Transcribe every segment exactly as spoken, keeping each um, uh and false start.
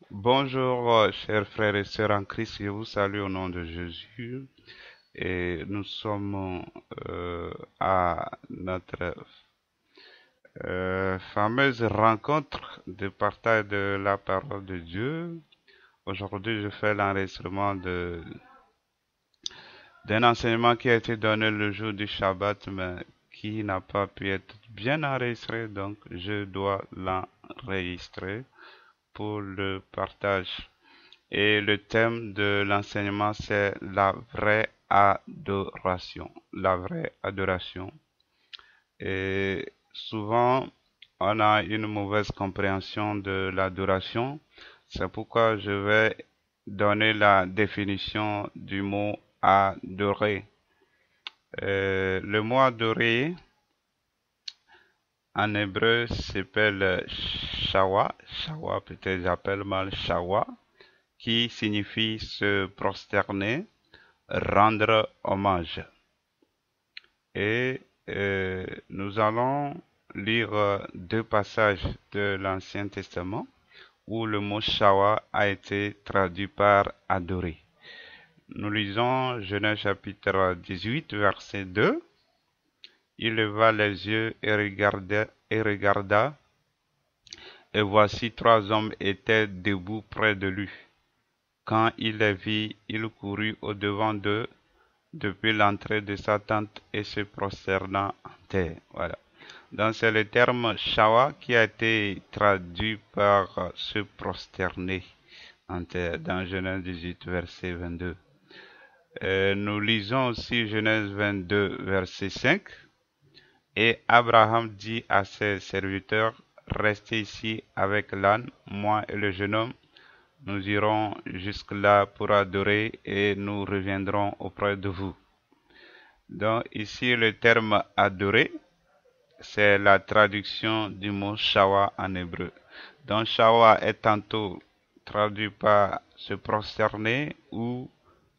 Bonjour, euh, chers frères et sœurs en Christ, je vous salue au nom de Jésus. Et nous sommes euh, à notre euh, fameuse rencontre de partage de la parole de Dieu. Aujourd'hui, je fais l'enregistrement de d'un enseignement qui a été donné le jour du Shabbat, mais qui n'a pas pu être bien enregistré, donc je dois l'enregistrer pour le partage. Et le thème de l'enseignement, c'est la vraie adoration. La vraie adoration. Et souvent, on a une mauvaise compréhension de l'adoration. C'est pourquoi je vais donner la définition du mot adorer. Euh, le mot adorer en hébreu s'appelle shawa. Shawa, peut-être j'appelle mal shawa, qui signifie se prosterner, rendre hommage. Et euh, nous allons lire euh, deux passages de l'Ancien Testament où le mot shawa a été traduit par adorer. Nous lisons Genèse chapitre dix-huit, verset deux. Il leva les yeux et regarda, et regarda, et voici trois hommes étaient debout près de lui. Quand il les vit, il courut au-devant d'eux depuis l'entrée de sa tente et se prosterna en terre. Voilà. Donc c'est le terme shawa qui a été traduit par euh, se prosterner en terre dans Genèse dix-huit, verset vingt-deux. Euh, nous lisons aussi Genèse vingt-deux, verset cinq. Et Abraham dit à ses serviteurs, restez ici avec l'âne, moi et le jeune homme. Nous irons jusque-là pour adorer et nous reviendrons auprès de vous. Donc ici le terme adorer, c'est la traduction du mot shawa en hébreu. Donc shawa est tantôt traduit par se prosterner ou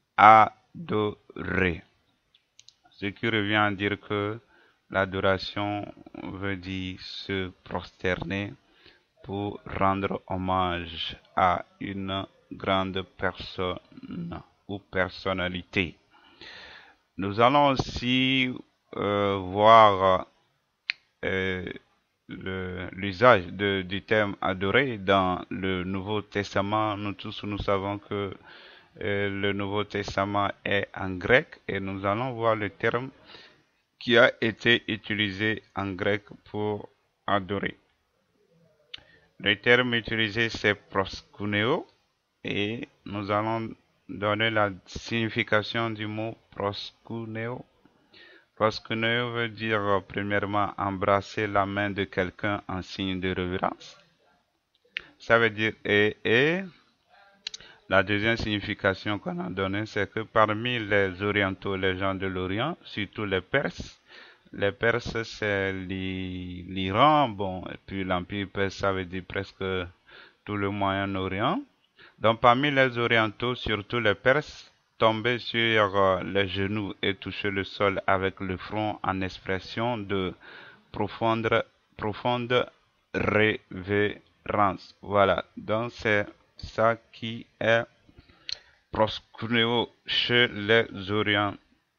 adorer. Ce qui revient à dire que l'adoration veut dire se prosterner pour rendre hommage à une grande personne ou personnalité. Nous allons aussi euh, voir euh, l'usage du terme adorer dans le Nouveau Testament. Nous tous nous savons que euh, le Nouveau Testament est en grec et nous allons voir le terme qui a été utilisé en grec pour adorer. Le terme utilisé c'est proskuneo et nous allons donner la signification du mot proskuneo. Proskuneo veut dire euh, premièrement embrasser la main de quelqu'un en signe de révérence. Ça veut dire et, et la deuxième signification qu'on a donnée, c'est que parmi les orientaux, les gens de l'Orient, surtout les Perses, les Perses c'est l'Iran, bon, et puis l'Empire perse, ça veut dire presque tout le Moyen-Orient. Donc parmi les orientaux, surtout les Perses, tomber sur euh, les genoux et toucher le sol avec le front en expression de profonde, profonde révérence. Voilà, donc c'est ça qui est proskuneo chez les orientaux.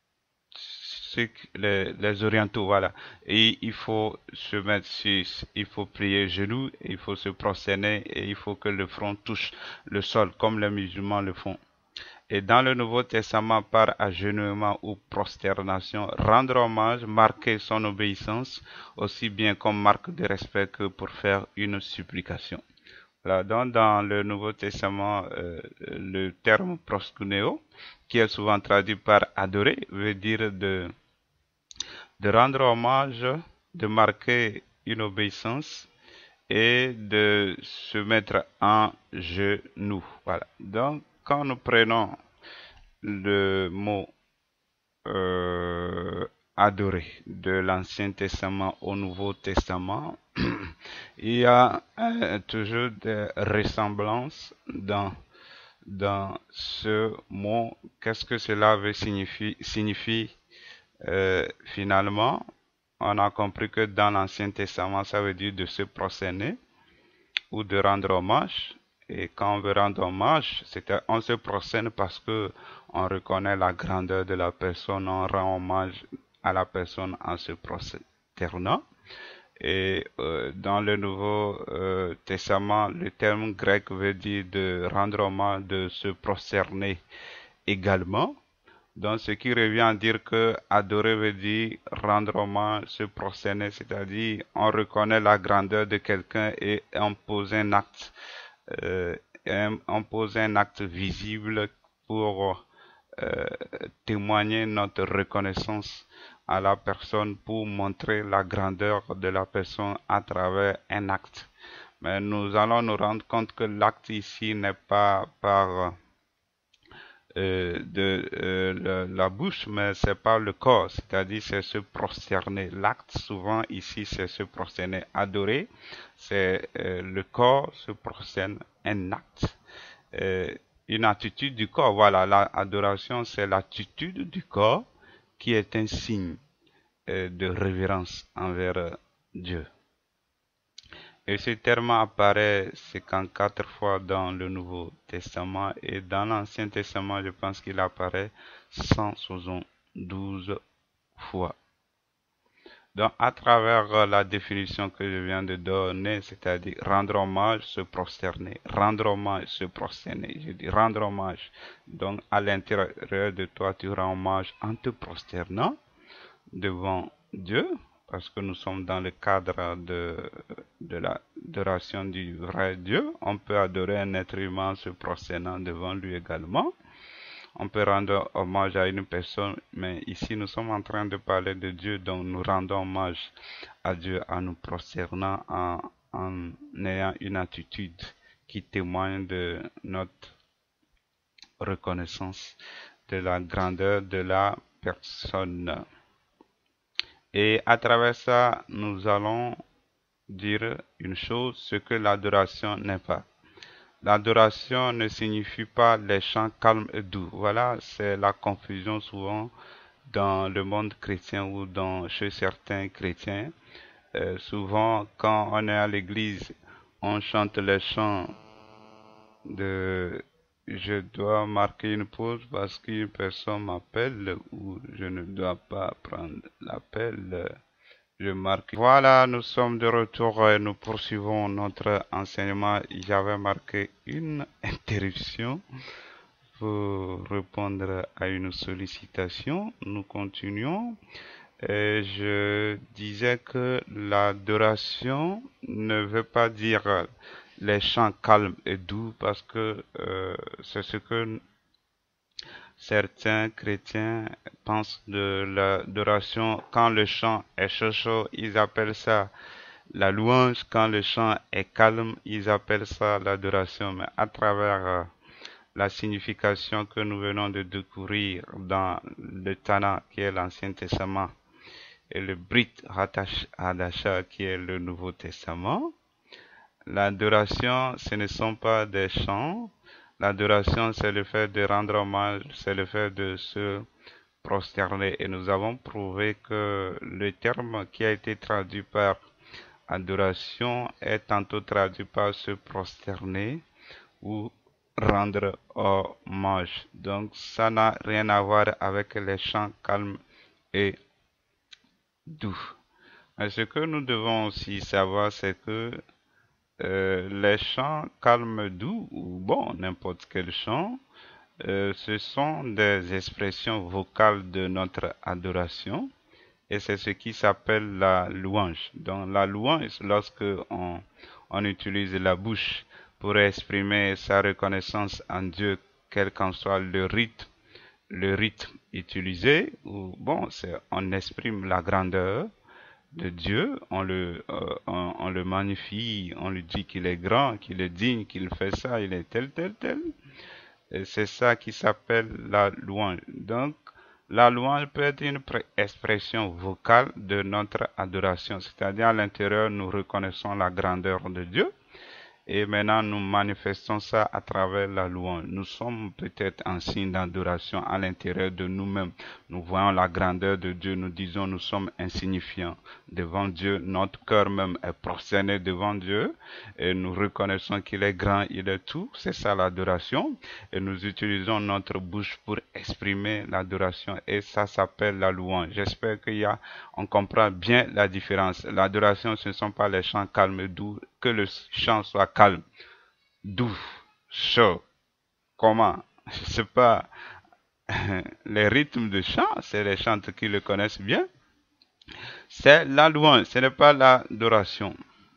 Les, les orientaux, voilà. Et il faut se mettre sur, il faut plier les genoux, il faut se prosterner et il faut que le front touche le sol comme les musulmans le font. Et dans le Nouveau Testament, par agenouillement ou prosternation, rendre hommage, marquer son obéissance, aussi bien comme marque de respect que pour faire une supplication. Voilà, donc dans le Nouveau Testament, euh, le terme proskuneo, qui est souvent traduit par adorer, veut dire de, de rendre hommage, de marquer une obéissance et de se mettre en genoux. Voilà. Donc, quand nous prenons le mot euh, adorer de l'Ancien Testament au Nouveau Testament, il y a euh, toujours des ressemblances dans, dans ce mot. Qu'est-ce que cela veut signifier, signifie euh, finalement? On a compris que dans l'Ancien Testament, ça veut dire de se prosterner ou de rendre hommage. Et quand on veut rendre hommage, c'est on se prosterne parce que on reconnaît la grandeur de la personne, on rend hommage à la personne en se prosternant. Et euh, dans le Nouveau euh, Testament, le terme grec veut dire de rendre hommage, de se prosterner également. Donc, ce qui revient à dire que adorer veut dire rendre hommage, se prosterner, c'est-à-dire on reconnaît la grandeur de quelqu'un et on pose un acte, euh, on pose un acte visible pour euh, témoigner notre reconnaissance à la personne, pour montrer la grandeur de la personne à travers un acte. Mais nous allons nous rendre compte que l'acte ici n'est pas par euh, de euh, la, la bouche, mais c'est par le corps, c'est-à-dire c'est se prosterner. L'acte souvent ici c'est se prosterner. Adorer, c'est euh, le corps se prosterne, un acte. Euh, une attitude du corps. Voilà, l'adoration, c'est l'attitude du corps qui est un signe euh, de révérence envers euh, Dieu. Et ce terme apparaît cinquante-quatre fois dans le Nouveau Testament et dans l'Ancien Testament, je pense qu'il apparaît cent soixante-douze fois. Donc, à travers la définition que je viens de donner, c'est-à-dire rendre hommage, se prosterner, rendre hommage, se prosterner, je dis rendre hommage. Donc, à l'intérieur de toi, tu rends hommage en te prosternant devant Dieu, parce que nous sommes dans le cadre de, de l'adoration du vrai Dieu. On peut adorer un être humain en se prosternant devant lui également. On peut rendre hommage à une personne, mais ici nous sommes en train de parler de Dieu, donc nous rendons hommage à Dieu en nous prosternant, en, en ayant une attitude qui témoigne de notre reconnaissance de la grandeur de la personne. Et à travers ça, nous allons dire une chose, ce que l'adoration n'est pas. L'adoration ne signifie pas les chants calmes et doux. Voilà, c'est la confusion souvent dans le monde chrétien ou dans, chez certains chrétiens. Euh, souvent, quand on est à l'église, on chante les chants de je dois marquer une pause parce qu'une personne m'appelle ou je ne dois pas prendre l'appel. Je marque. Voilà, nous sommes de retour et nous poursuivons notre enseignement. J'avais marqué une interruption pour répondre à une sollicitation. Nous continuons. Et je disais que l'adoration ne veut pas dire les chants calmes et doux parce que euh, c'est ce que certains chrétiens pensent de l'adoration. Quand le chant est chaud, ils appellent ça la louange. Quand le chant est calme, ils appellent ça l'adoration. Mais à travers euh, la signification que nous venons de découvrir dans le Tana, qui est l'Ancien Testament, et le Brit Hadasha, qui est le Nouveau Testament, l'adoration, ce ne sont pas des chants. L'adoration, c'est le fait de rendre hommage, c'est le fait de se prosterner. Et nous avons prouvé que le terme qui a été traduit par adoration est tantôt traduit par se prosterner ou rendre hommage. Donc, ça n'a rien à voir avec les chants calmes et doux. Mais ce que nous devons aussi savoir, c'est que Euh, les chants calmes, doux, ou bon, n'importe quel chant, euh, ce sont des expressions vocales de notre adoration et c'est ce qui s'appelle la louange. Donc la louange, lorsque on, on utilise la bouche pour exprimer sa reconnaissance en Dieu, quel qu'en soit le rythme, le rythme utilisé, ou bon, c'est on exprime la grandeur de Dieu, on le, euh, on, on le magnifie, on lui dit qu'il est grand, qu'il est digne, qu'il fait ça, il est tel, tel, tel. C'est ça qui s'appelle la louange. Donc, la louange peut être une expression vocale de notre adoration, c'est-à-dire à l'intérieur, nous reconnaissons la grandeur de Dieu Et maintenant, nous manifestons ça à travers la louange. Nous sommes peut-être en signe d'adoration à l'intérieur de nous-mêmes. Nous voyons la grandeur de Dieu. Nous disons nous sommes insignifiants devant Dieu. Notre cœur même est prosterné devant Dieu. Et nous reconnaissons qu'il est grand, il est tout. C'est ça l'adoration. Et nous utilisons notre bouche pour exprimer l'adoration. Et ça s'appelle la louange. J'espère qu'il y a, on comprend bien la différence. L'adoration, ce ne sont pas les chants calmes et doux. Que le chant soit calme, doux, chaud. Comment? C'est pas les rythmes de chant, c'est les chanteurs qui le connaissent bien. C'est la louange, ce n'est pas l'adoration.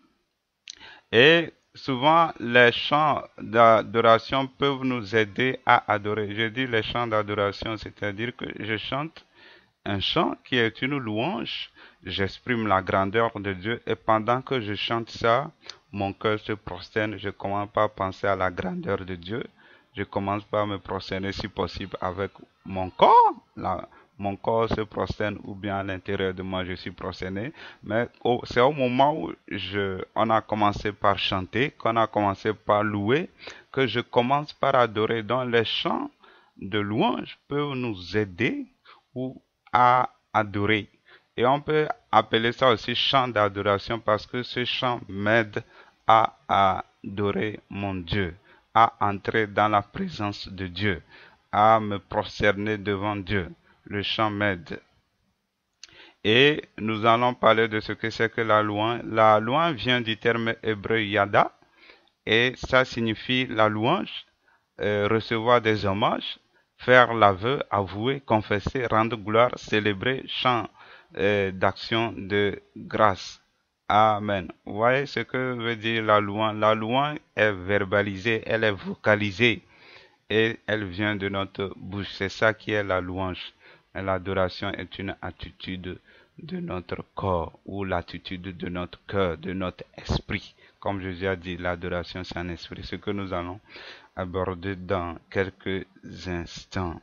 Et souvent, les chants d'adoration peuvent nous aider à adorer. Je dis les chants d'adoration, c'est-à-dire que je chante un chant qui est une louange, j'exprime la grandeur de Dieu et pendant que je chante ça, mon cœur se prosterne, je commence par penser à la grandeur de Dieu, je commence par me prosterner si possible avec mon corps, la, mon corps se prosterne ou bien à l'intérieur de moi je suis prosterné, mais oh, c'est au moment où je, on a commencé par chanter, qu'on a commencé par louer, que je commence par adorer. Donc les chants de louange peuvent nous aider ou à adorer. Et on peut appeler ça aussi chant d'adoration parce que ce chant m'aide à adorer mon Dieu, à entrer dans la présence de Dieu, à me prosterner devant Dieu. Le chant m'aide. Et nous allons parler de ce que c'est que la louange. La louange vient du terme hébreu yada et ça signifie la louange, euh, recevoir des hommages, faire l'aveu, avouer, confesser, rendre gloire, célébrer, chant euh, d'action de grâce. Amen. Vous voyez ce que veut dire la louange? La louange est verbalisée, elle est vocalisée et elle vient de notre bouche. C'est ça qui est la louange. L'adoration est une attitude de notre corps ou l'attitude de notre cœur, de notre esprit. Comme Jésus a dit, l'adoration c'est un esprit. Ce que nous allons aborder dans quelques instants.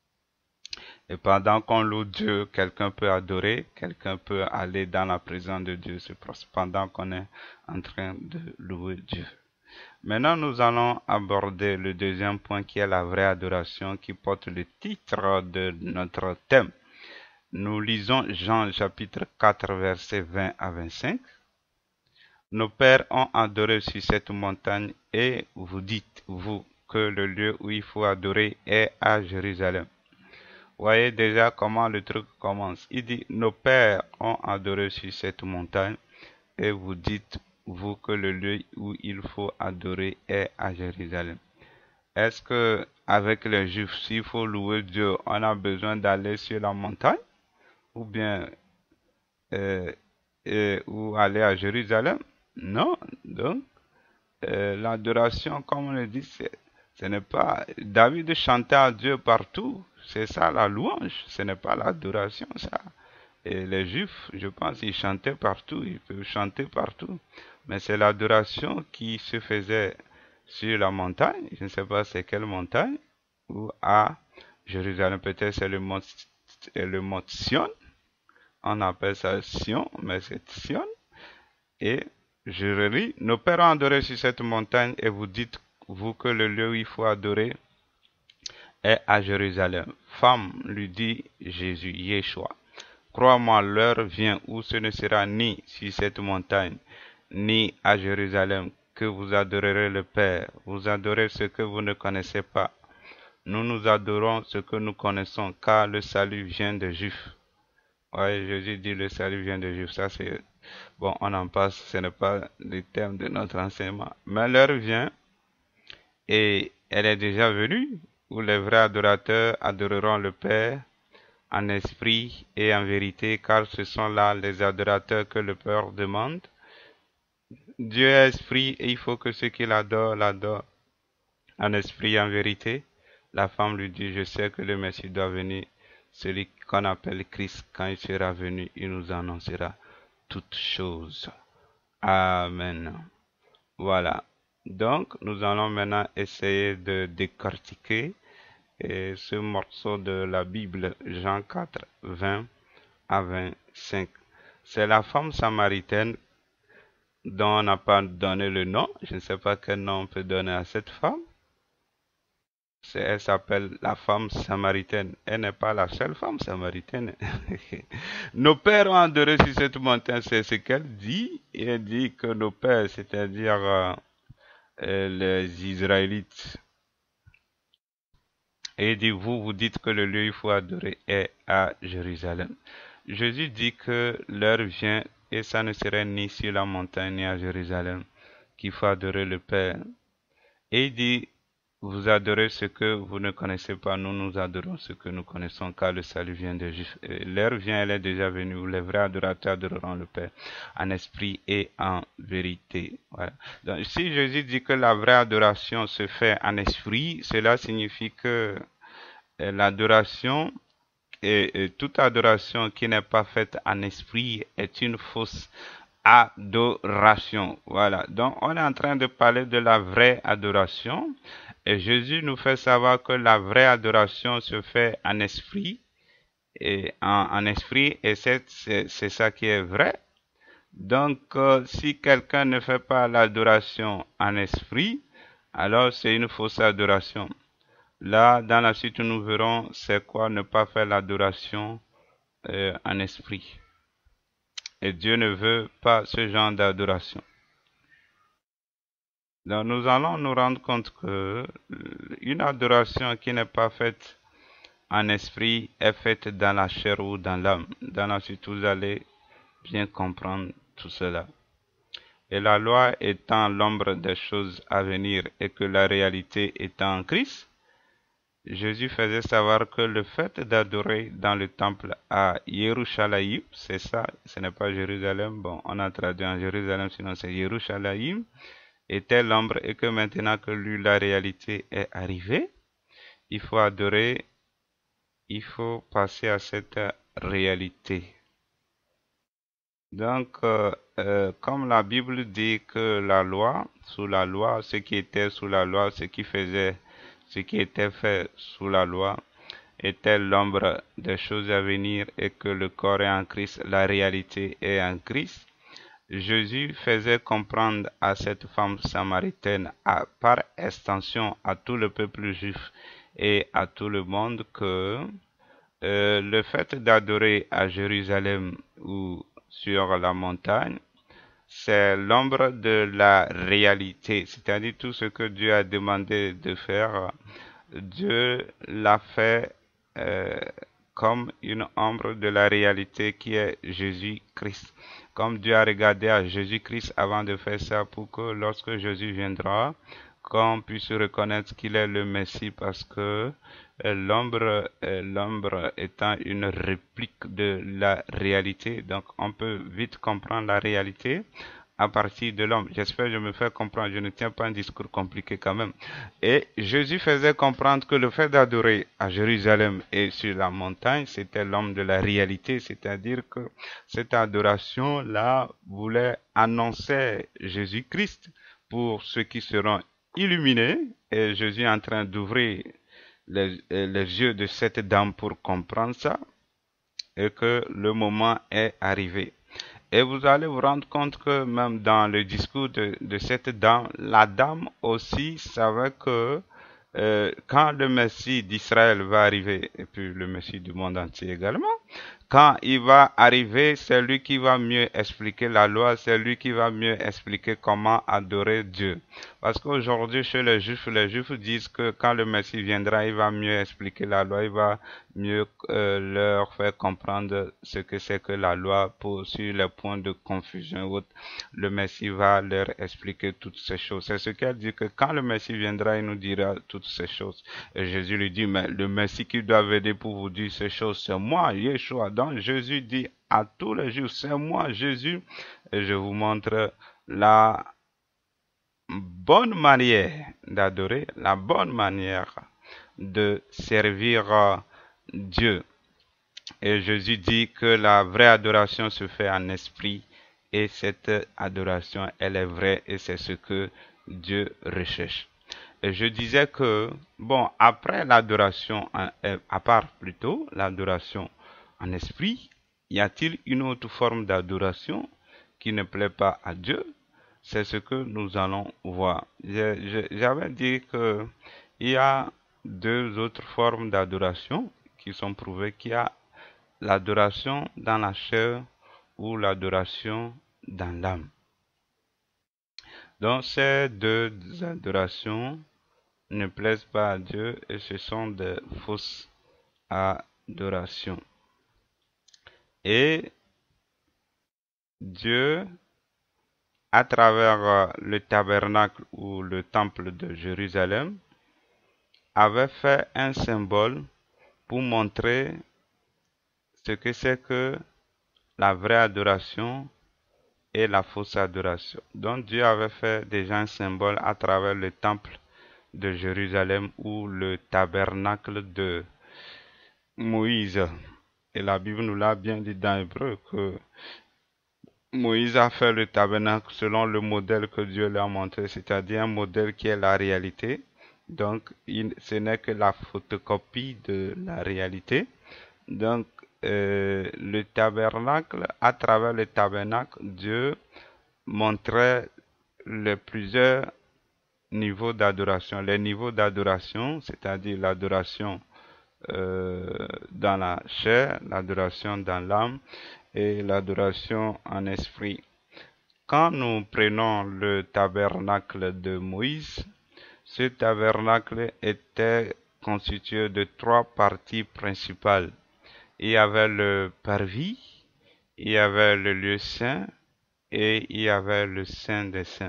Et pendant qu'on loue Dieu, quelqu'un peut adorer, quelqu'un peut aller dans la présence de Dieu. C'est pendant qu'on est en train de louer Dieu. Maintenant, nous allons aborder le deuxième point qui est la vraie adoration, qui porte le titre de notre thème. Nous lisons Jean chapitre quatre, versets vingt à vingt-cinq. Nos pères ont adoré sur cette montagne et vous dites, vous, que le lieu où il faut adorer est à Jérusalem. Voyez déjà comment le truc commence. Il dit, nos pères ont adoré sur cette montagne et vous dites, vous, que le lieu où il faut adorer est à Jérusalem. Est-ce que avec les Juifs, s'il faut louer Dieu, on a besoin d'aller sur la montagne ou bien euh, euh, ou aller à Jérusalem? Non. Donc, euh, l'adoration, comme on le dit, ce n'est pas... David chantait à Dieu partout. C'est ça la louange. Ce n'est pas l'adoration, ça. Et les Juifs, je pense, ils chantaient partout. Ils peuvent chanter partout. Mais c'est l'adoration qui se faisait sur la montagne. Je ne sais pas c'est quelle montagne. Ou à Jérusalem. Peut-être c'est le mont, le mont Sion. On appelle ça Sion, mais c'est Sion. Et je relis, nos pères ont adoré sur cette montagne et vous dites, vous, que le lieu où il faut adorer est à Jérusalem. Femme, lui dit Jésus, Yeshua, crois-moi, l'heure vient où ce ne sera ni sur cette montagne, ni à Jérusalem que vous adorerez le Père. Vous adorez ce que vous ne connaissez pas. Nous nous adorons ce que nous connaissons, car le salut vient des Juifs. Oui, Jésus dit le salut vient des Juifs. Ça, c'est... Bon, on en passe, ce n'est pas le thème de notre enseignement. Mais l'heure vient, et elle est déjà venue, où les vrais adorateurs adoreront le Père en esprit et en vérité, car ce sont là les adorateurs que le Père demande. Dieu est esprit et il faut que ceux qui l'adorent, l'adorent en esprit et en vérité. La femme lui dit, je sais que le Messie doit venir, celui qu'on appelle Christ, quand il sera venu, il nous annoncera toutes choses. Amen. Voilà. Donc, nous allons maintenant essayer de décortiquer et ce morceau de la Bible, Jean quatre, vingt à vingt-cinq. C'est la femme samaritaine dont on n'a pas donné le nom. Je ne sais pas quel nom on peut donner à cette femme. Elle s'appelle la femme samaritaine. Elle n'est pas la seule femme samaritaine. Nos pères ont adoré sur cette montagne, c'est ce qu'elle dit. Et elle dit que nos pères, c'est-à-dire euh, euh, les Israélites, et il dit, vous, vous dites que le lieu où il faut adorer est à Jérusalem. Jésus dit que l'heure vient, et ça ne serait ni sur la montagne ni à Jérusalem, qu'il faut adorer le Père. Et il dit, vous adorez ce que vous ne connaissez pas, nous nous adorons ce que nous connaissons, car le salut vient des Juifs. L'heure vient, elle est déjà venue, où les vrais adorateurs adoreront le Père, en esprit et en vérité. Voilà. Donc, si Jésus dit que la vraie adoration se fait en esprit, cela signifie que euh, l'adoration et, et toute adoration qui n'est pas faite en esprit est une fausse adoration. Voilà. Donc, on est en train de parler de la vraie adoration. Et Jésus nous fait savoir que la vraie adoration se fait en esprit. Et en, en esprit, et c'est ça qui est vrai. Donc, euh, si quelqu'un ne fait pas l'adoration en esprit, alors c'est une fausse adoration. Là, dans la suite, nous verrons c'est quoi ne pas faire l'adoration euh, en esprit. Et Dieu ne veut pas ce genre d'adoration. Donc nous allons nous rendre compte que une adoration qui n'est pas faite en esprit est faite dans la chair ou dans l'âme. Dans la suite, vous allez bien comprendre tout cela. Et la loi étant l'ombre des choses à venir et que la réalité étant en Christ, Jésus faisait savoir que le fait d'adorer dans le temple à Yerushalayim, c'est ça, ce n'est pas Jérusalem, bon, on a traduit en Jérusalem, sinon c'est Yerushalayim, était l'ombre et que maintenant que lui, la réalité est arrivée, il faut adorer, il faut passer à cette réalité. Donc, euh, euh, comme la Bible dit que la loi, sous la loi, ce qui était sous la loi, ce qui faisait, ce qui était fait sous la loi, était l'ombre des choses à venir et que le corps est en Christ, la réalité est en Christ. Jésus faisait comprendre à cette femme samaritaine, à, par extension à tout le peuple juif et à tout le monde, que euh, le fait d'adorer à Jérusalem ou sur la montagne, c'est l'ombre de la réalité, c'est-à-dire tout ce que Dieu a demandé de faire, Dieu l'a fait euh, comme une ombre de la réalité qui est Jésus-Christ. Comme Dieu a regardé à Jésus-Christ avant de faire ça pour que lorsque Jésus viendra, qu'on puisse reconnaître qu'il est le Messie parce que euh, l'ombre euh, l'ombre étant une réplique de la réalité. Donc on peut vite comprendre la réalité à partir de l'homme. J'espère que je me fais comprendre. Je ne tiens pas un discours compliqué quand même. Et Jésus faisait comprendre que le fait d'adorer à Jérusalem et sur la montagne, c'était l'homme de la réalité. C'est-à-dire que cette adoration-là voulait annoncer Jésus-Christ pour ceux qui seront illuminés. Et Jésus est en train d'ouvrir les, les yeux de cette dame pour comprendre ça. Et que le moment est arrivé. Et vous allez vous rendre compte que même dans le discours de, de cette dame, la dame aussi savait que euh, quand le Messie d'Israël va arriver, et puis le Messie du monde entier également, quand il va arriver, c'est lui qui va mieux expliquer la loi, c'est lui qui va mieux expliquer comment adorer Dieu. Parce qu'aujourd'hui, chez les Juifs, les Juifs disent que quand le Messie viendra, il va mieux expliquer la loi, il va mieux euh, leur faire comprendre ce que c'est que la loi pour, sur les points de confusion. Le Messie va leur expliquer toutes ces choses. C'est ce qu'elle dit, que quand le Messie viendra, il nous dira toutes ces choses. Et Jésus lui dit, mais le Messie qui doit venir pour vous dire ces choses, c'est moi, Yeshua. Donc Jésus dit à tous les Juifs, c'est moi Jésus, et je vous montre la bonne manière d'adorer, la bonne manière de servir Dieu. Et Jésus dit que la vraie adoration se fait en esprit, et cette adoration, elle est vraie, et c'est ce que Dieu recherche. Et je disais que, bon, après l'adoration, à part plutôt l'adoration en esprit, y a-t-il une autre forme d'adoration qui ne plaît pas à Dieu? c'est ce que nous allons voir. J'avais dit que il y a deux autres formes d'adoration qui sont prouvées, qu'il y a l'adoration dans la chair ou l'adoration dans l'âme. Donc ces deux adorations ne plaisent pas à Dieu et ce sont des fausses adorations. Et Dieu, à travers le tabernacle ou le temple de Jérusalem, avait fait un symbole pour montrer ce que c'est que la vraie adoration et la fausse adoration. Donc Dieu avait fait déjà un symbole à travers le temple de Jérusalem ou le tabernacle de Moïse. Et la Bible nous l'a bien dit dans Hébreu que Moïse a fait le tabernacle selon le modèle que Dieu lui a montré, c'est-à-dire un modèle qui est la réalité. Donc, il, ce n'est que la photocopie de la réalité. Donc, euh, le tabernacle, à travers le tabernacle, Dieu montrait les plusieurs niveaux d'adoration. Les niveaux d'adoration, c'est-à-dire l'adoration euh, dans la chair, l'adoration dans l'âme et l'adoration en esprit. Quand nous prenons le tabernacle de Moïse, ce tabernacle était constitué de trois parties principales. Il y avait le parvis, il y avait le lieu saint et il y avait le saint des saints.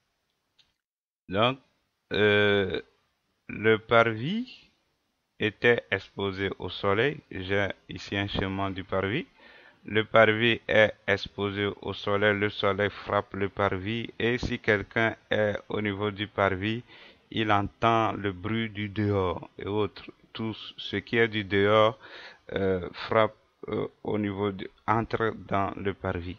Donc, euh, le parvis était exposé au soleil. J'ai ici un schéma du parvis. Le parvis est exposé au soleil, le soleil frappe le parvis et si quelqu'un est au niveau du parvis, il entend le bruit du dehors et autres. Tout ce qui est du dehors euh, frappe euh, au niveau de, entre dans le parvis.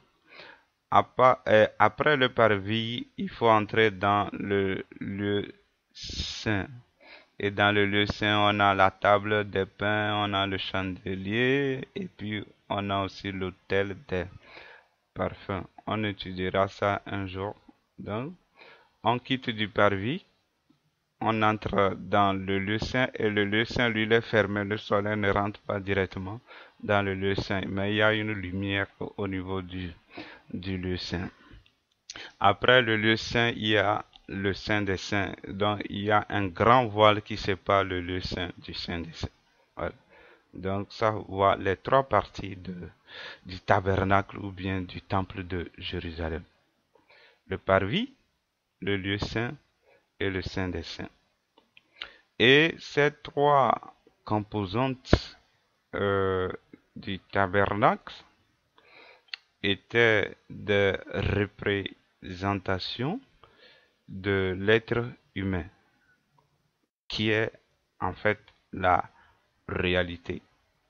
Après le parvis, il faut entrer dans le lieu saint. Et dans le lieu saint, on a la table des pains, on a le chandelier, et puis on a aussi l'autel des parfums. On étudiera ça un jour. Donc, on quitte du parvis, on entre dans le lieu saint, et le lieu saint, lui, est fermé. Le soleil ne rentre pas directement dans le lieu saint, mais il y a une lumière au niveau du, du lieu saint. Après le lieu saint, il y a le Saint des Saints. Donc, il y a un grand voile qui sépare le lieu saint du Saint des Saints. Voilà. Donc, ça voit les trois parties de, du tabernacle ou bien du temple de Jérusalem. Le parvis, le lieu saint et le Saint des Saints. Et ces trois composantes euh, du tabernacle étaient des représentations de l'être humain, qui est en fait la réalité.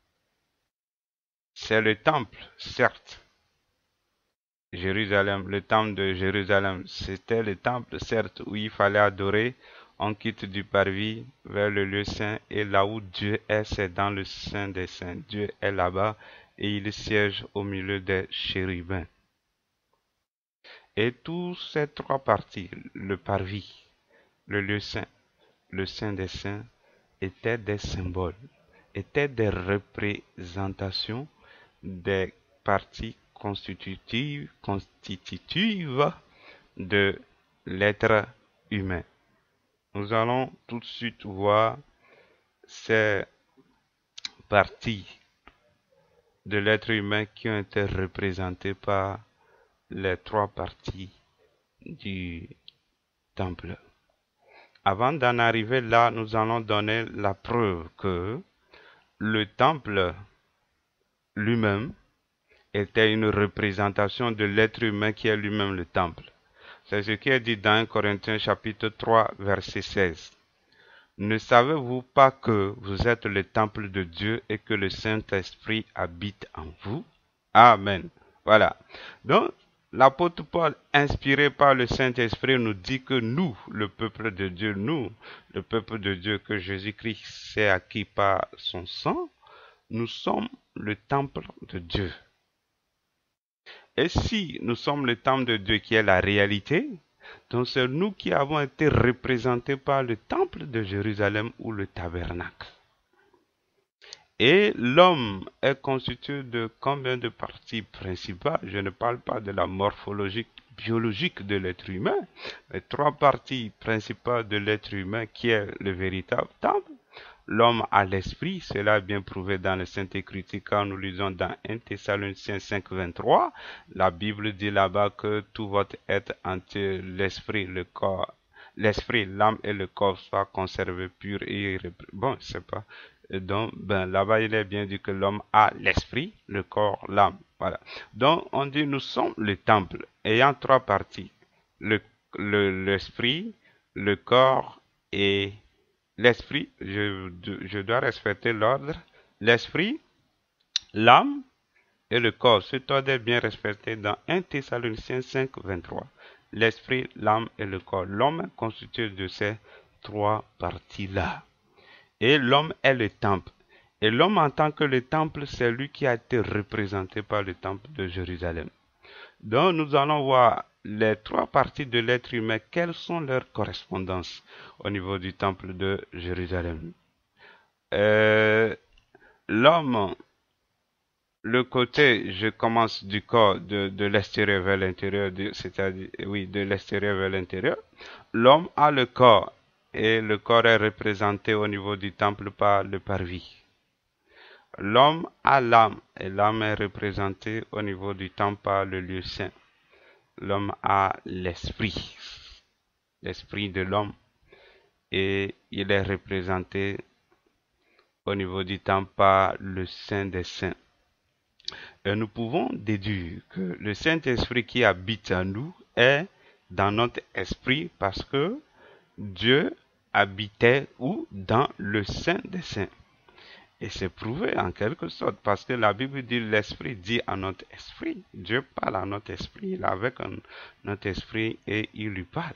C'est le temple, certes. Jérusalem, le temple de Jérusalem, c'était le temple, certes, où il fallait adorer. On quitte du parvis vers le lieu saint, et là où Dieu est, c'est dans le Saint des Saints. Dieu est là-bas, et il siège au milieu des chérubins. Et toutes ces trois parties, le parvis, le lieu saint, le Saint des Saints, étaient des symboles, étaient des représentations des parties constitutives, constitutives de l'être humain. Nous allons tout de suite voir ces parties de l'être humain qui ont été représentées par les trois parties du temple. Avant d'en arriver là, nous allons donner la preuve que le temple lui-même était une représentation de l'être humain qui est lui-même le temple. C'est ce qui est dit dans un Corinthiens chapitre trois, verset seize. Ne savez-vous pas que vous êtes le temple de Dieu et que le Saint-Esprit habite en vous? Amen. Voilà. Donc, l'apôtre Paul, inspiré par le Saint-Esprit, nous dit que nous, le peuple de Dieu, nous, le peuple de Dieu que Jésus-Christ s'est acquis par son sang, nous sommes le temple de Dieu. Et si nous sommes le temple de Dieu qui est la réalité, donc c'est nous qui avons été représentés par le temple de Jérusalem ou le tabernacle. Et l'homme est constitué de combien de parties principales? Je ne parle pas de la morphologie biologique de l'être humain, mais trois parties principales de l'être humain qui est le véritable temple. L'homme a l'esprit, cela est bien prouvé dans le Saint-Écriture quand nous lisons dans un Thessaloniciens cinq, vingt-trois. La Bible dit là-bas que tout votre être entier, l'esprit, le corps, l'esprit, l'âme et le corps soient conservés purs et irréprochables. Bon, je sais pas. Donc, ben, là-bas, il est bien dit que l'homme a l'esprit, le corps, l'âme. Voilà. Donc, on dit nous sommes le temple, ayant trois parties. Le, le, l'esprit, le corps et l'esprit. Je, je dois respecter l'ordre. L'esprit, l'âme et le corps. Ce doit être bien respecté dans un Thessaloniciens cinq, vingt-trois. L'esprit, l'âme et le corps. L'homme est constitué de ces trois parties-là. Et l'homme est le temple. Et l'homme en tant que le temple, c'est lui qui a été représenté par le temple de Jérusalem. Donc nous allons voir les trois parties de l'être humain, quelles sont leurs correspondances au niveau du temple de Jérusalem. Euh, l'homme, le côté, je commence du corps, de, de l'extérieur vers l'intérieur, c'est-à-dire, oui, de l'extérieur vers l'intérieur. L'homme a le corps. Et le corps est représenté au niveau du temple par le parvis. L'homme a l'âme, et l'âme est représentée au niveau du temple par le lieu saint. L'homme a l'esprit, l'esprit de l'homme, et il est représenté au niveau du temple par le Saint des Saints. Et nous pouvons déduire que le Saint-Esprit qui habite en nous est dans notre esprit parce que Dieu habitait où? Dans le Saint des Saints. Et c'est prouvé en quelque sorte parce que la Bible dit l'Esprit dit à notre esprit. Dieu parle à notre esprit. Il est avec un, notre esprit et il lui parle.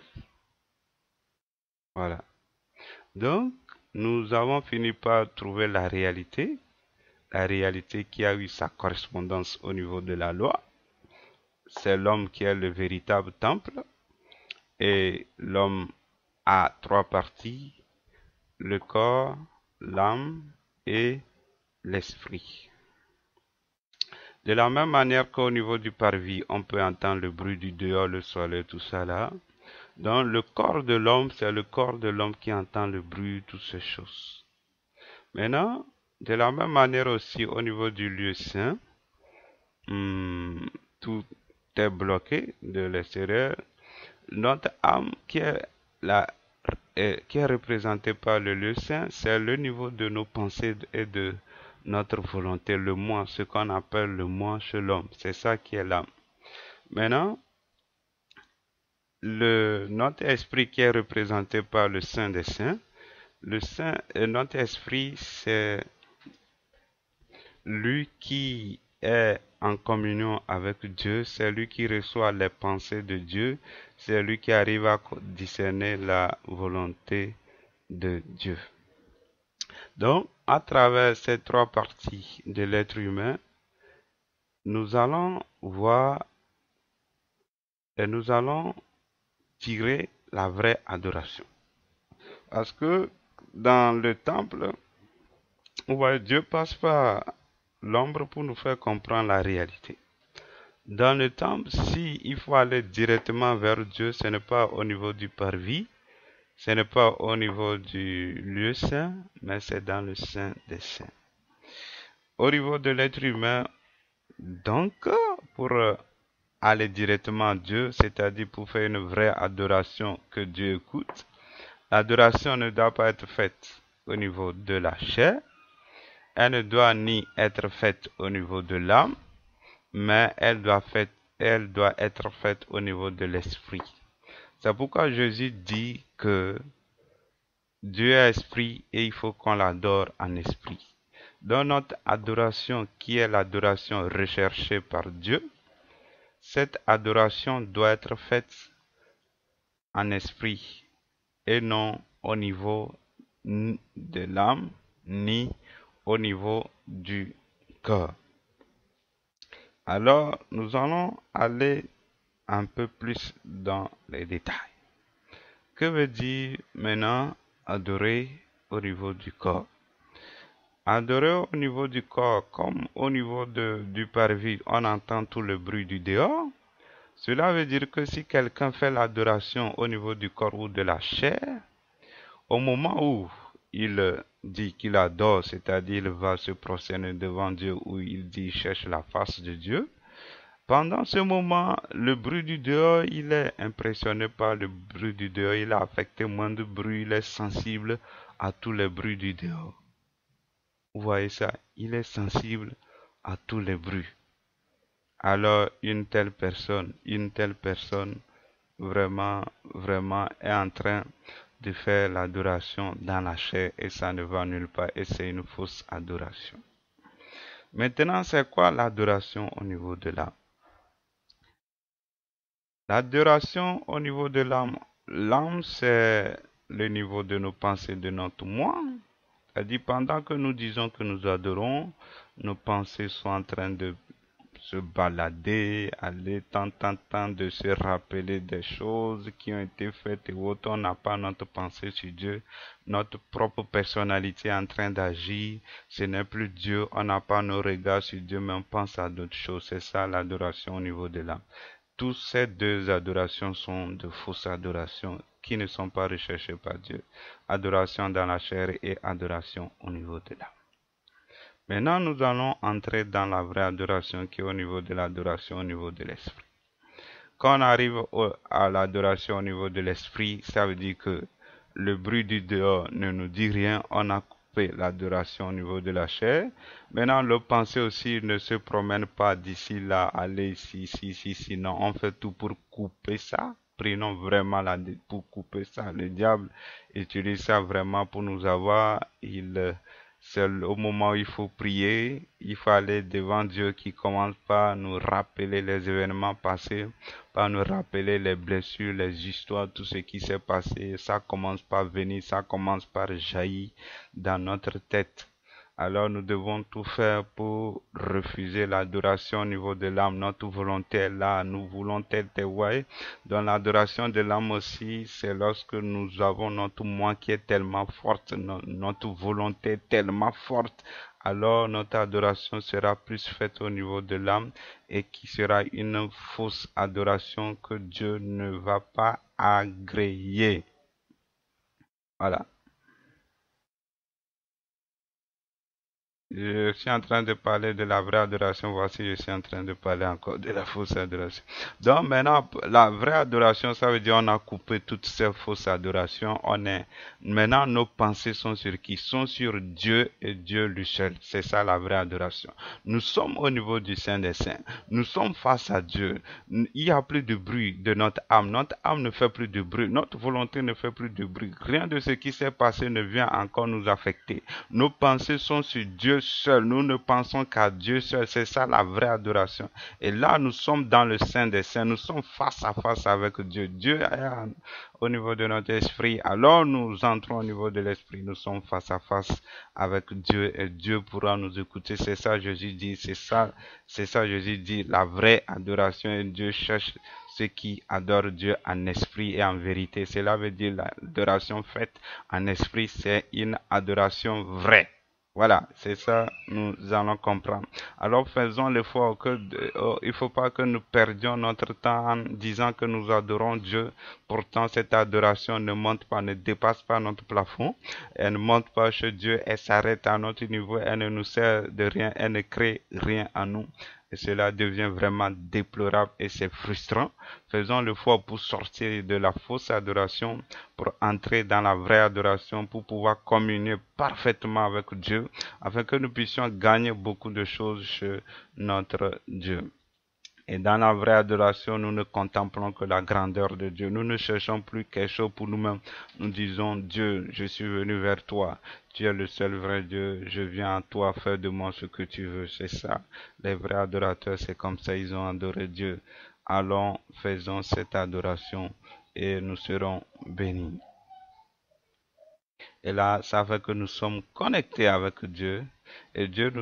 Voilà. Donc, nous avons fini par trouver la réalité. La réalité qui a eu sa correspondance au niveau de la loi. C'est l'homme qui est le véritable temple. Et l'homme a trois parties, le corps, l'âme et l'esprit. De la même manière qu'au niveau du parvis, on peut entendre le bruit du dehors, le soleil, tout ça là. Donc le corps de l'homme, c'est le corps de l'homme qui entend le bruit, toutes ces choses. Maintenant, de la même manière aussi au niveau du lieu saint, hum, tout est bloqué de l'extérieur. Notre âme qui est, la, qui est représentée par le lieu saint, c'est le niveau de nos pensées et de notre volonté, le moi, ce qu'on appelle le moi chez l'homme. C'est ça qui est l'âme. Maintenant, le, notre esprit qui est représenté par le Saint des Saints, le Saint, notre esprit, c'est lui qui est en communion avec Dieu, c'est lui qui reçoit les pensées de Dieu, c'est lui qui arrive à discerner la volonté de Dieu. Donc, à travers ces trois parties de l'être humain, nous allons voir et nous allons tirer la vraie adoration. Parce que dans le temple, on voit Dieu passe par l'ombre pour nous faire comprendre la réalité. Dans le temple, si il faut aller directement vers Dieu, ce n'est pas au niveau du parvis, ce n'est pas au niveau du lieu saint, mais c'est dans le Saint des Saints. Au niveau de l'être humain, donc, pour aller directement à Dieu, c'est-à-dire pour faire une vraie adoration que Dieu écoute, l'adoration ne doit pas être faite au niveau de la chair, elle ne doit ni être faite au niveau de l'âme, mais elle doit, fait, elle doit être faite au niveau de l'esprit. C'est pourquoi Jésus dit que Dieu est esprit et il faut qu'on l'adore en esprit. Dans notre adoration, qui est l'adoration recherchée par Dieu, cette adoration doit être faite en esprit et non au niveau de l'âme ni au niveau du cœur. Alors, nous allons aller un peu plus dans les détails. Que veut dire maintenant adorer au niveau du corps? Adorer au niveau du corps, comme au niveau de, du parvis, on entend tout le bruit du dehors. Cela veut dire que si quelqu'un fait l'adoration au niveau du corps ou de la chair, au moment où il dit qu'il adore, c'est-à-dire il va se prosterner devant Dieu, où il dit il cherche la face de Dieu, pendant ce moment, le bruit du dehors, il est impressionné par le bruit du dehors, il a affecté moins de bruit, il est sensible à tous les bruits du dehors. Vous voyez ça? Il est sensible à tous les bruits. Alors, une telle personne, une telle personne, vraiment, vraiment est en train de faire l'adoration dans la chair et ça ne va nulle part et c'est une fausse adoration. Maintenant, c'est quoi l'adoration au niveau de l'âme? L'adoration au niveau de l'âme. L'âme, c'est le niveau de nos pensées, de notre moi. C'est-à-dire, pendant que nous disons que nous adorons, nos pensées sont en train de se balader, aller tant, tant, tant, de se rappeler des choses qui ont été faites et autres. On n'a pas notre pensée sur Dieu. Notre propre personnalité est en train d'agir. Ce n'est plus Dieu. On n'a pas nos regards sur Dieu, mais on pense à d'autres choses. C'est ça l'adoration au niveau de l'âme. Toutes ces deux adorations sont de fausses adorations qui ne sont pas recherchées par Dieu. Adoration dans la chair et adoration au niveau de l'âme. Maintenant, nous allons entrer dans la vraie adoration qui est au niveau de l'adoration au niveau de l'esprit. Quand on arrive au, à l'adoration au niveau de l'esprit, ça veut dire que le bruit du dehors ne nous dit rien. On a coupé l'adoration au niveau de la chair. Maintenant, le pensée aussi ne se promène pas d'ici là, aller ici, ici, ici, ici. Non, on fait tout pour couper ça. Prenons vraiment la, pour couper ça. Le diable utilise ça vraiment pour nous avoir. Il C'est au moment où il faut prier, il faut aller devant Dieu qui commence par nous rappeler les événements passés, par nous rappeler les blessures, les histoires, tout ce qui s'est passé. Ça commence par venir, ça commence par jaillir dans notre tête. Alors nous devons tout faire pour refuser l'adoration au niveau de l'âme. Notre volonté est là, nous voulons tel tel, ouais. Dans l'adoration de l'âme aussi, c'est lorsque nous avons notre moi qui est tellement forte, notre volonté tellement forte, alors notre adoration sera plus faite au niveau de l'âme et qui sera une fausse adoration que Dieu ne va pas agréer. Voilà. Je suis en train de parler de la vraie adoration. Voici, je suis en train de parler encore de la fausse adoration. Donc maintenant, la vraie adoration, ça veut dire on a coupé toutes ces fausses adorations. On est maintenant nos pensées sont sur qui? Sont sur Dieu et Dieu lui seul. C'est ça la vraie adoration. Nous sommes au niveau du Saint des Saints. Nous sommes face à Dieu. Il n'y a plus de bruit de notre âme. Notre âme ne fait plus de bruit. Notre volonté ne fait plus de bruit. Rien de ce qui s'est passé ne vient encore nous affecter. Nos pensées sont sur Dieu seul. Nous ne pensons qu'à Dieu seul. C'est ça la vraie adoration. Et là, nous sommes dans le Saint des Saints. Nous sommes face à face avec Dieu. Dieu est au niveau de notre esprit. Alors nous entrons au niveau de l'esprit. Nous sommes face à face avec Dieu et Dieu pourra nous écouter. C'est ça Jésus dit. C'est ça, c'est ça Jésus dit. La vraie adoration et Dieu cherche ceux qui adorent Dieu en esprit et en vérité. Cela veut dire l'adoration faite en esprit, c'est une adoration vraie. Voilà, c'est ça, nous allons comprendre. Alors faisons l'effort que oh, il ne faut pas que nous perdions notre temps en disant que nous adorons Dieu. Pourtant, cette adoration ne monte pas, ne dépasse pas notre plafond. Elle ne monte pas chez Dieu, elle s'arrête à notre niveau, elle ne nous sert de rien, elle ne crée rien en nous. Et cela devient vraiment déplorable et c'est frustrant. Faisons l'effort pour sortir de la fausse adoration, pour entrer dans la vraie adoration, pour pouvoir communier parfaitement avec Dieu, afin que nous puissions gagner beaucoup de choses chez notre Dieu. Et dans la vraie adoration, nous ne contemplons que la grandeur de Dieu. Nous ne cherchons plus quelque chose pour nous-mêmes. Nous disons, Dieu, je suis venu vers toi. Tu es le seul vrai Dieu. Je viens à toi faire de moi ce que tu veux. C'est ça. Les vrais adorateurs, c'est comme ça, ils ont adoré Dieu. Allons, faisons cette adoration et nous serons bénis. Et là, ça fait que nous sommes connectés avec Dieu et Dieu nous écoute.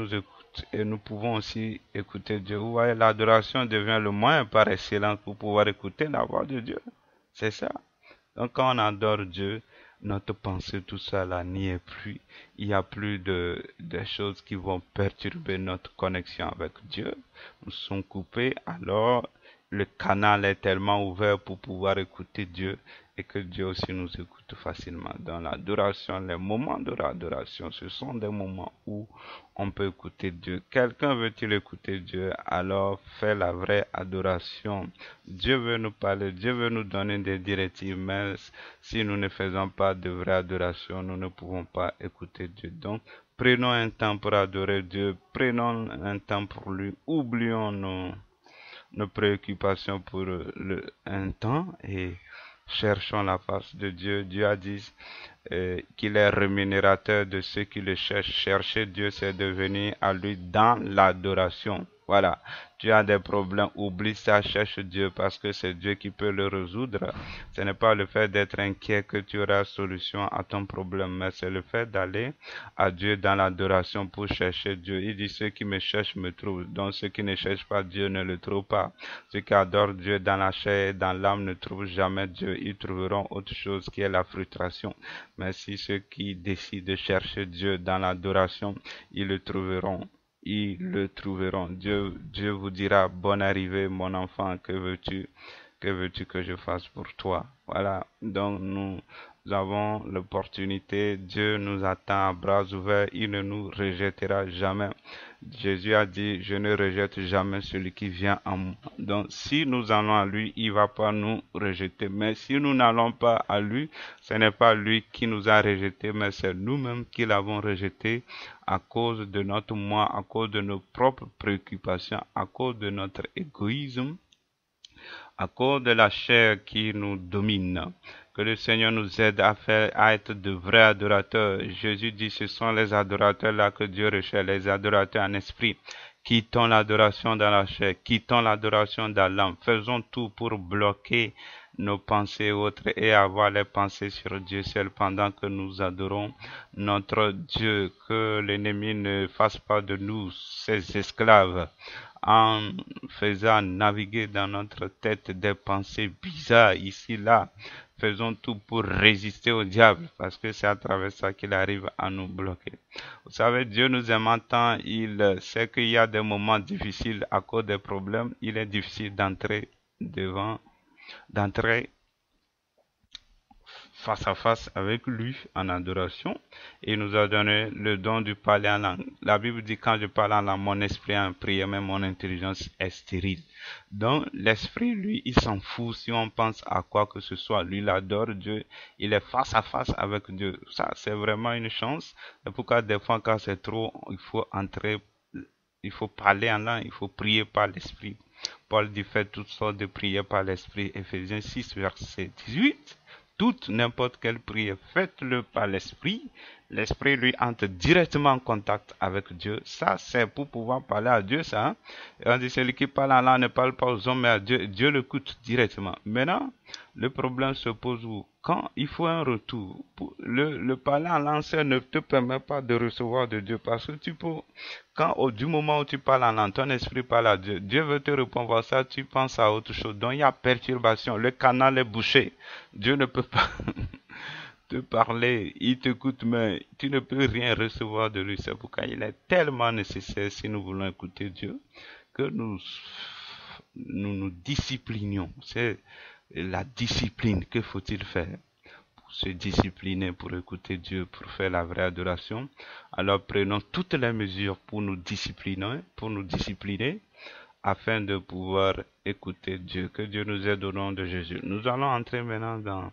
écoute et nous pouvons aussi écouter Dieu. Vous voyez, l'adoration devient le moyen par excellence pour pouvoir écouter la voix de Dieu. C'est ça. Donc quand on adore Dieu, notre pensée, tout ça là n'y est plus. Il n'y a plus de, de choses qui vont perturber notre connexion avec Dieu. Nous sommes coupés, alors le canal est tellement ouvert pour pouvoir écouter Dieu et que Dieu aussi nous écoute facilement. Dans l'adoration, les moments de l'adoration, ce sont des moments où on peut écouter Dieu. Quelqu'un veut-il écouter Dieu? Alors fais la vraie adoration. Dieu veut nous parler, Dieu veut nous donner des directives, mais si nous ne faisons pas de vraie adoration, nous ne pouvons pas écouter Dieu. Donc, prenons un temps pour adorer Dieu, prenons un temps pour lui, oublions nos, nos préoccupations pour le, un temps et cherchons la face de Dieu. Dieu a dit euh, qu'il est rémunérateur de ceux qui le cherchent. Chercher Dieu, c'est de venir à lui dans l'adoration. Voilà, tu as des problèmes, oublie ça, cherche Dieu parce que c'est Dieu qui peut le résoudre. Ce n'est pas le fait d'être inquiet que tu auras solution à ton problème, mais c'est le fait d'aller à Dieu dans l'adoration pour chercher Dieu. Il dit ceux qui me cherchent me trouvent, donc ceux qui ne cherchent pas Dieu ne le trouvent pas. Ceux qui adorent Dieu dans la chair et dans l'âme ne trouvent jamais Dieu, ils trouveront autre chose qui est la frustration. Mais si ceux qui décident de chercher Dieu dans l'adoration, ils le trouveront. Ils le trouveront. Dieu, Dieu vous dira, bonne arrivée, mon enfant, que veux-tu, que veux-tu que je fasse pour toi? Voilà. Donc, nous avons l'opportunité. Dieu nous attend à bras ouverts. Il ne nous rejettera jamais. Jésus a dit, je ne rejette jamais celui qui vient à moi. Donc, si nous allons à lui, il ne va pas nous rejeter. Mais si nous n'allons pas à lui, ce n'est pas lui qui nous a rejetés, mais c'est nous-mêmes qui l'avons rejeté à cause de notre moi, à cause de nos propres préoccupations, à cause de notre égoïsme, à cause de la chair qui nous domine. Que le Seigneur nous aide à faire, à être de vrais adorateurs. Jésus dit, ce sont les adorateurs là que Dieu recherche, les adorateurs en esprit. Quittons l'adoration dans la chair, quittons l'adoration dans l'âme. Faisons tout pour bloquer nos pensées autres et avoir les pensées sur Dieu seul pendant que nous adorons notre Dieu. Que l'ennemi ne fasse pas de nous ses esclaves en faisant naviguer dans notre tête des pensées bizarres ici, là. Faisons tout pour résister au diable, parce que c'est à travers ça qu'il arrive à nous bloquer. Vous savez, Dieu nous aime tant, il sait qu'il y a des moments difficiles à cause des problèmes. Il est difficile d'entrer devant, d'entrer face à face avec lui en adoration. Et il nous a donné le don du parler en langue. La Bible dit, quand je parle en langue, mon esprit est en prière, mais mon intelligence est stérile. Donc, l'esprit, lui, il s'en fout si on pense à quoi que ce soit. Lui, il adore Dieu. Il est face à face avec Dieu. Ça, c'est vraiment une chance. C'est pourquoi des fois, quand c'est trop, il faut entrer, il faut parler en langue, il faut prier par l'esprit. Paul dit, fait toutes sortes de prières par l'esprit. Éphésiens six, verset dix-huit. Toute, n'importe quelle prière, faites-le par l'esprit. L'esprit, lui, entre directement en contact avec Dieu. Ça, c'est pour pouvoir parler à Dieu, ça. Hein? Et on dit, celui qui parle en langue ne parle pas aux hommes, mais à Dieu. Dieu l'écoute directement. Maintenant, le problème se pose où? Quand il faut un retour. Le, le parler en langue ne te permet pas de recevoir de Dieu. Parce que tu peux, quand au, du moment où tu parles en langue, ton esprit parle à Dieu. Dieu veut te répondre à ça, tu penses à autre chose. Donc, il y a perturbation. Le canal est bouché. Dieu ne peut pas te parler, il t'écoute, mais tu ne peux rien recevoir de lui. C'est pourquoi il est tellement nécessaire, si nous voulons écouter Dieu, que nous nous, nous disciplinions. C'est la discipline. Que faut-il faire pour se discipliner, pour écouter Dieu, pour faire la vraie adoration? Alors prenons toutes les mesures pour nous discipliner, pour nous discipliner, afin de pouvoir écouter Dieu. Que Dieu nous aide au nom de Jésus. Nous allons entrer maintenant dans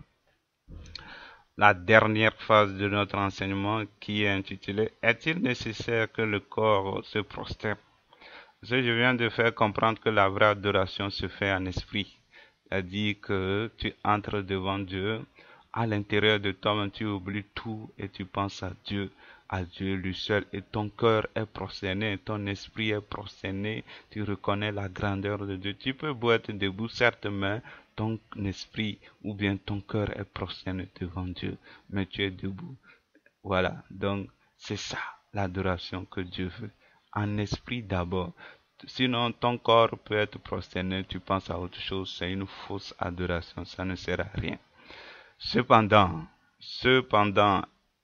la dernière phase de notre enseignement qui est intitulée « Est-il nécessaire que le corps se prosterne ?» Parce que je viens de faire comprendre que la vraie adoration se fait en esprit. C'est-à-dire que tu entres devant Dieu, à l'intérieur de toi, tu oublies tout et tu penses à Dieu, à Dieu lui seul. Et ton cœur est prosterné, ton esprit est prosterné, tu reconnais la grandeur de Dieu. Tu peux beau être debout, certes, mais ton esprit ou bien ton cœur est prosterné devant Dieu, mais tu es debout. Voilà, donc c'est ça l'adoration que Dieu veut. en esprit d'abord. Sinon, ton corps peut être prosterné, tu penses à autre chose, c'est une fausse adoration, ça ne sert à rien. Cependant, cependant,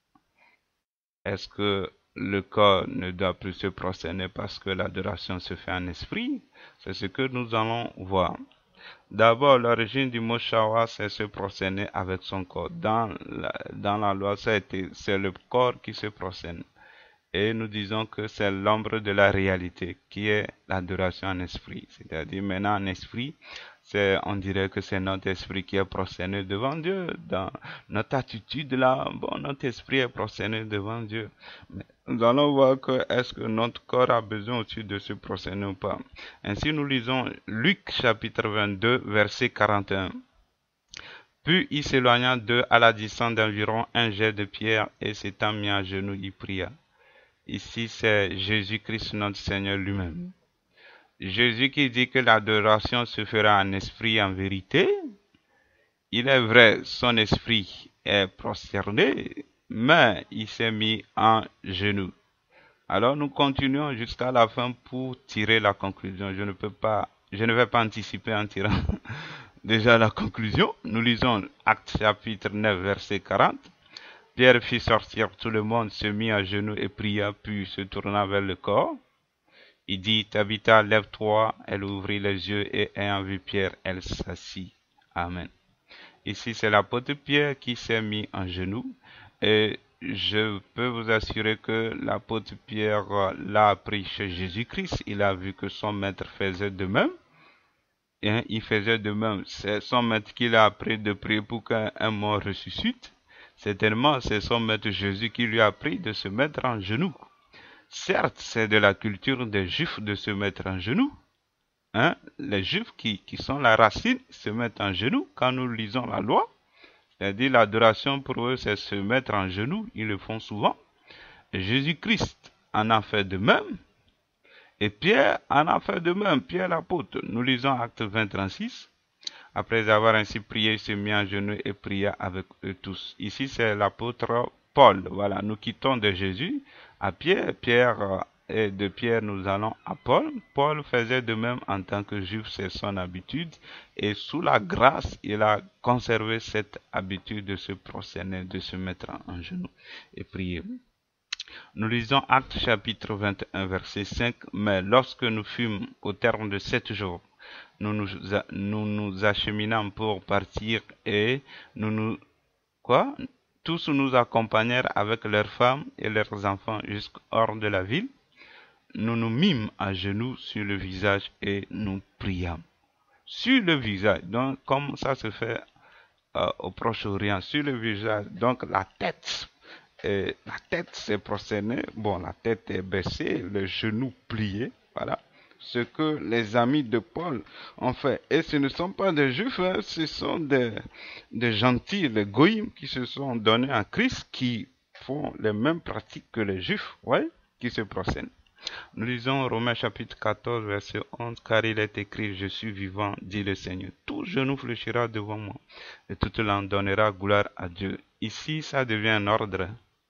est-ce que le corps ne doit plus se prosterner parce que l'adoration se fait en esprit? C'est ce que nous allons voir. D'abord, l'origine du mot shawa, c'est se prosterner avec son corps. Dans la, dans la loi, c'est le corps qui se prosterne. Et nous disons que c'est l'ombre de la réalité qui est l'adoration en esprit. C'est-à-dire maintenant en esprit, c'est, on dirait que c'est notre esprit qui est prosterné devant Dieu. Dans notre attitude là, bon, notre esprit est prosterné devant Dieu. Mais nous allons voir que est-ce que notre corps a besoin aussi de se prosterner ou pas. Ainsi nous lisons Luc chapitre vingt-deux verset quarante et un. Puis il s'éloigna d'eux à la distance d'environ un jet de pierre et s'étant mis à genoux, il pria. Ici, c'est Jésus-Christ, notre Seigneur lui-même. Jésus qui dit que l'adoration se fera en esprit et en vérité. Il est vrai, son esprit est prosterné, mais il s'est mis en genoux. Alors nous continuons jusqu'à la fin pour tirer la conclusion. Je ne peux pas, je ne vais pas anticiper en tirant déjà la conclusion. Nous lisons Actes chapitre neuf, verset quarante. Pierre fit sortir tout le monde, se mit à genoux et pria, puis se tourna vers le corps. Il dit, Tabitha, lève-toi. Elle ouvrit les yeux et ayant vu Pierre, elle s'assit. Amen. Ici, c'est l'apôtre Pierre qui s'est mis en genoux. Et je peux vous assurer que l'apôtre Pierre l'a appris chez Jésus-Christ. Il a vu que son maître faisait de même. Et il faisait de même. C'est son maître qui l'a appris de prier pour qu'un mort ressuscite. Certainement, c'est son maître Jésus qui lui a appris de se mettre en genoux. Certes, c'est de la culture des Juifs de se mettre en genoux. Hein? Les Juifs qui, qui sont la racine se mettent en genoux quand nous lisons la loi. C'est-à-dire l'adoration pour eux, c'est se mettre en genoux. Ils le font souvent. Jésus-Christ en a fait de même. Et Pierre en a fait de même. Pierre l'apôtre. Nous lisons Acte vingt, trente-six. Après avoir ainsi prié, il se mit en genoux et pria avec eux tous. Ici, c'est l'apôtre Paul. Voilà, nous quittons de Jésus à Pierre. Pierre et de Pierre, nous allons à Paul. Paul faisait de même en tant que juif, c'est son habitude. Et sous la grâce, il a conservé cette habitude de se prosterner, de se mettre en genoux et prier. Nous lisons Actes chapitre vingt et un, verset cinq. Mais lorsque nous fûmes au terme de sept jours, Nous nous, nous nous acheminâmes pour partir et nous nous, quoi? Tous nous accompagnèrent avec leurs femmes et leurs enfants jusqu'hors de la ville. Nous nous mîmes à genoux sur le visage et nous priâmes. Sur le visage, donc comme ça se fait euh, au Proche-Orient, sur le visage, donc la tête. Et la tête s'est prosternée, bon la tête est baissée, le genou plié, voilà. Ce que les amis de Paul ont fait. Et ce ne sont pas des juifs, hein, ce sont des, des gentils, les goïms qui se sont donnés à Christ, qui font les mêmes pratiques que les juifs, ouais, qui se prosternent. Nous lisons Romains chapitre quatorze, verset onze, car il est écrit, je suis vivant, dit le Seigneur. Tout genou fléchira devant moi, et toute langue donnera gloire à Dieu. Ici, ça devient un ordre.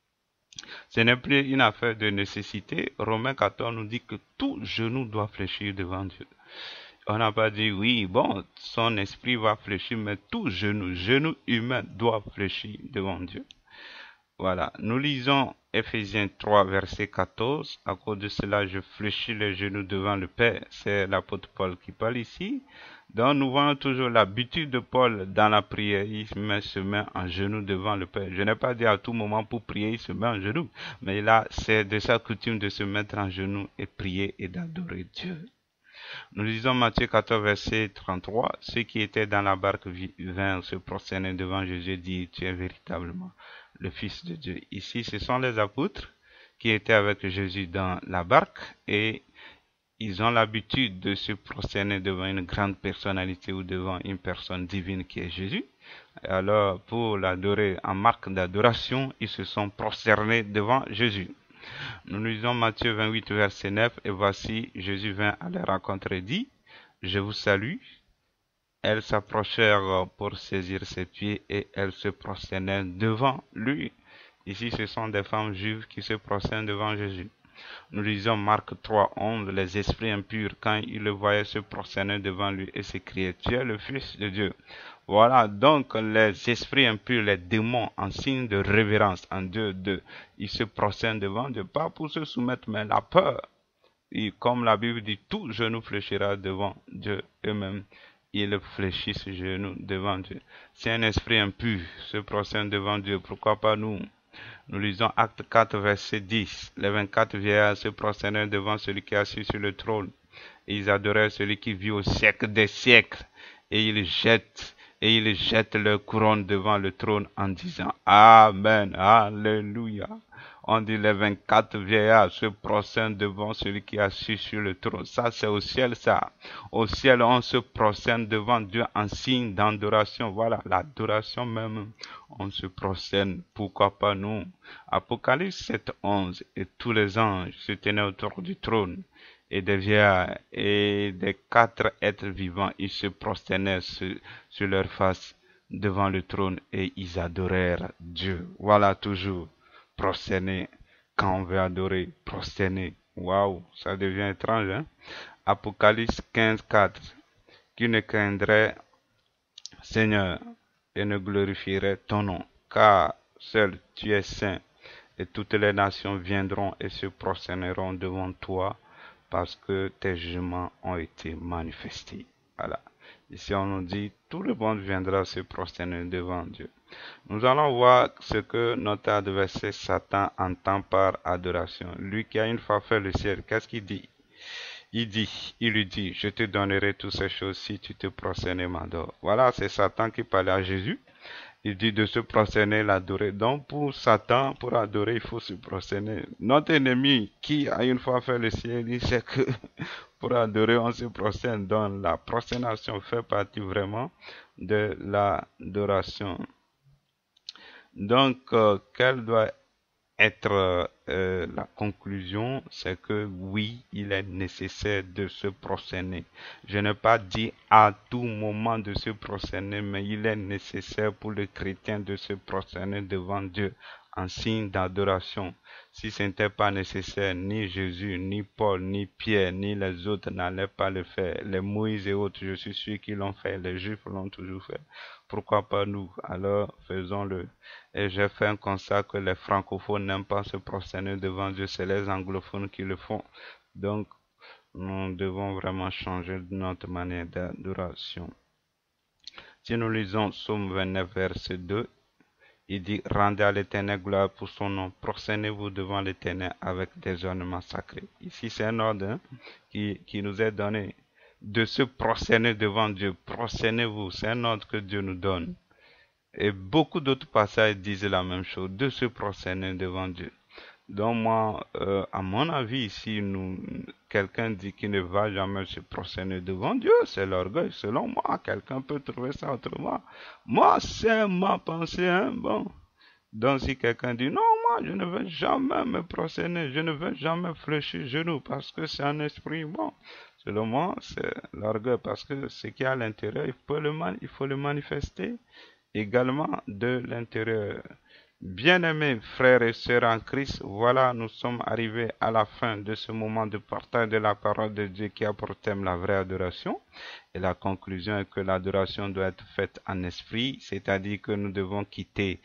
Ce n'est plus une affaire de nécessité. Romains quatorze nous dit que tout genou doit fléchir devant Dieu. On n'a pas dit, oui, bon, son esprit va fléchir, mais tout genou, genou humain doit fléchir devant Dieu. Voilà, nous lisons Éphésiens trois, verset quatorze. À cause de cela, je fléchis les genoux devant le Père. C'est l'apôtre Paul qui parle ici. Donc nous voyons toujours l'habitude de Paul dans la prière. Il se met en genoux devant le Père. Je n'ai pas dit à tout moment pour prier, il se met en genoux. Mais là, c'est de sa coutume de se mettre en genoux et prier et d'adorer Dieu. Nous lisons Matthieu quatorze, verset trente-trois. Ceux qui étaient dans la barque vinrent se prosterner devant Jésus et dirent, tu es véritablement le Fils de Dieu. Ici, ce sont les apôtres qui étaient avec Jésus dans la barque et ils ont l'habitude de se prosterner devant une grande personnalité ou devant une personne divine qui est Jésus. Et alors, pour l'adorer en marque d'adoration, ils se sont prosternés devant Jésus. Nous lisons Matthieu vingt-huit, verset neuf, et voici, Jésus vint à leur rencontre et dit, je vous salue. Elles s'approchèrent pour saisir ses pieds et elles se prosternèrent devant lui. Ici, ce sont des femmes juives qui se prosternent devant Jésus. Nous lisons Marc trois, onze, les esprits impurs, quand ils le voyaient, se prosternaient devant lui et s'écriaient, tu es le Fils de Dieu. Voilà, donc les esprits impurs, les démons, en signe de révérence en Dieu, de, ils se prosternent devant Dieu, pas pour se soumettre, mais la peur. Et comme la Bible dit, tout genou fléchira devant Dieu eux-mêmes. Ils fléchissent genou devant Dieu. Si un esprit impur se prosterne devant Dieu, pourquoi pas nous? Nous lisons Acte quatre, verset dix. Les vingt-quatre vieillards se prosternèrent devant celui qui est assis sur le trône. Et ils adorèrent celui qui vit au siècle des siècles. Et ils jettent, et ils jettent leur couronne devant le trône en disant Amen, Alléluia. On dit les vingt-quatre vieillards se prosternent devant celui qui est assis sur le trône. Ça, c'est au ciel, ça. Au ciel, on se prosterne devant Dieu en signe d'adoration. Voilà, l'adoration même. On se prosterne. Pourquoi pas nous? Apocalypse sept, onze. Et tous les anges se tenaient autour du trône. Et des vieillards et des quatre êtres vivants, ils se prosternèrent sur, sur leur face devant le trône et ils adorèrent Dieu. Voilà toujours. Prosterner, quand on veut adorer, prosterner. Waouh, ça devient étrange, hein? Apocalypse quinze, quatre. Qui ne craindrait, Seigneur, et ne glorifierait ton nom, car seul tu es saint, et toutes les nations viendront et se prosterneront devant toi, parce que tes jugements ont été manifestés. Voilà. Ici, on nous dit, tout le monde viendra se prosterner devant Dieu. Nous allons voir ce que notre adversaire Satan entend par adoration. Lui qui a une fois fait le ciel, qu'est-ce qu'il dit? Il dit, il lui dit, je te donnerai toutes ces choses si tu te prosternes et m'adores. Voilà, c'est Satan qui parlait à Jésus. Il dit de se prosterner, l'adorer. Donc pour Satan, pour adorer, il faut se prosterner. Notre ennemi qui a une fois fait le ciel, il sait que pour adorer, on se prosterne. Donc la prosternation fait partie vraiment de l'adoration. Donc, euh, quelle doit être euh, la conclusion? C'est que oui, il est nécessaire de se prosterner. Je n'ai pas dit à tout moment de se prosterner, mais il est nécessaire pour le chrétien de se prosterner devant Dieu en signe d'adoration. Si ce n'était pas nécessaire, ni Jésus, ni Paul, ni Pierre, ni les autres n'allaient pas le faire. Les Moïse et autres, je suis sûr qu'ils l'ont fait. Les Juifs l'ont toujours fait. Pourquoi pas nous? Alors, faisons-le. Et j'ai fait un constat que les francophones n'aiment pas se prosterner devant Dieu. C'est les anglophones qui le font. Donc, nous devons vraiment changer notre manière d'adoration. Si nous lisons Psaume vingt-neuf, verset deux, il dit, rendez à l'Éternel gloire pour son nom, prosternez-vous devant l'Éternel avec des ornements sacrés. Ici, c'est un ordre hein, qui, qui nous est donné de se prosterner devant Dieu. Prosternez-vous, c'est un ordre que Dieu nous donne. Et beaucoup d'autres passages disent la même chose, de se prosterner devant Dieu. Donc moi, euh, à mon avis, si nous, quelqu'un dit qu'il ne va jamais se prosterner devant Dieu, c'est l'orgueil. Selon moi, quelqu'un peut trouver ça autrement. Moi, c'est ma pensée, hein, bon. Donc si quelqu'un dit, non, moi, je ne vais jamais me prosterner, je ne vais jamais fléchir genoux parce que c'est un esprit, bon. Selon moi, c'est l'orgueil parce que ce qui est à l'intérieur, il faut le, man il faut le manifester également de l'intérieur. Bien-aimés frères et sœurs en Christ, voilà, nous sommes arrivés à la fin de ce moment de partage de la parole de Dieu qui a pour thème la vraie adoration. Et la conclusion est que l'adoration doit être faite en esprit, c'est-à-dire que nous devons quitter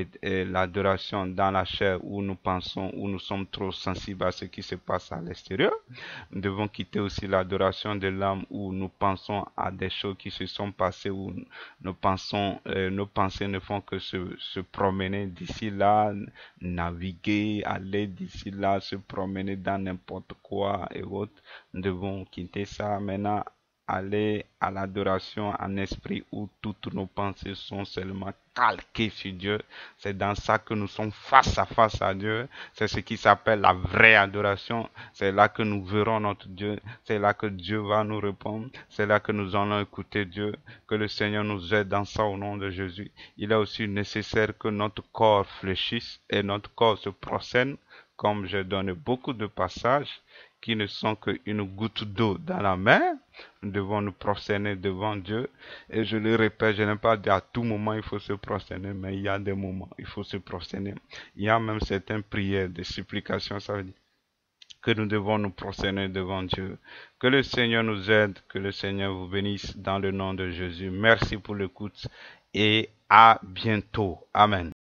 l'adoration dans la chair où nous pensons, où nous sommes trop sensibles à ce qui se passe à l'extérieur. Nous devons quitter aussi l'adoration de l'âme où nous pensons à des choses qui se sont passées, où nous pensons, euh, nos pensées ne font que se, se promener d'ici là, naviguer, aller d'ici là, se promener dans n'importe quoi et autres. Nous devons quitter ça maintenant. Aller à l'adoration en esprit où toutes nos pensées sont seulement calquées sur Dieu. C'est dans ça que nous sommes face à face à Dieu. C'est ce qui s'appelle la vraie adoration. C'est là que nous verrons notre Dieu. C'est là que Dieu va nous répondre. C'est là que nous allons écouter Dieu. Que le Seigneur nous aide dans ça au nom de Jésus. Il est aussi nécessaire que notre corps fléchisse et notre corps se prosterne, comme j'ai donné beaucoup de passages qui ne sont qu'une goutte d'eau dans la mer. Nous devons nous prosterner devant Dieu. Et je le répète, je n'ai pas dit à tout moment il faut se prosterner, mais il y a des moments il faut se prosterner. Il y a même certaines prières de supplication, ça veut dire que nous devons nous prosterner devant Dieu. Que le Seigneur nous aide, que le Seigneur vous bénisse dans le nom de Jésus. Merci pour l'écoute et à bientôt. Amen.